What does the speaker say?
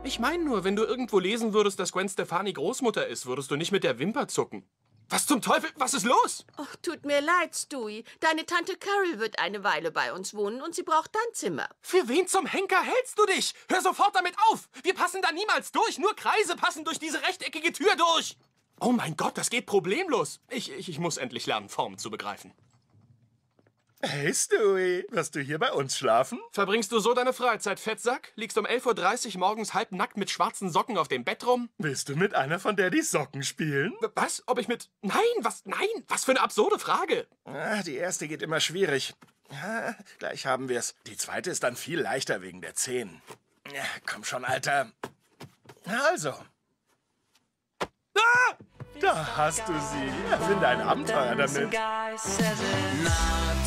Ich meine nur, wenn du irgendwo lesen würdest, dass Gwen Stefani Großmutter ist, würdest du nicht mit der Wimper zucken. Was zum Teufel? Was ist los? Ach, tut mir leid, Stewie. Deine Tante Carol wird eine Weile bei uns wohnen und sie braucht dein Zimmer. Für wen zum Henker hältst du dich? Hör sofort damit auf! Wir passen da niemals durch. Nur Kreise passen durch diese rechteckige Tür durch. Oh mein Gott, das geht problemlos. Ich muss endlich lernen, Formen zu begreifen. Hey, Stewie, wirst du hier bei uns schlafen? Verbringst du so deine Freizeit, Fettsack? Liegst um 11:30 Uhr morgens halbnackt mit schwarzen Socken auf dem Bett rum? Willst du mit einer von Daddys Socken spielen? Was? Ob ich mit... Nein, was? Nein, was für eine absurde Frage. Die erste geht immer schwierig. Gleich haben wir's. Die zweite ist dann viel leichter wegen der Zehen. Komm schon, Alter. Also. Da hast du sie. Erfinde ein Abenteuer damit.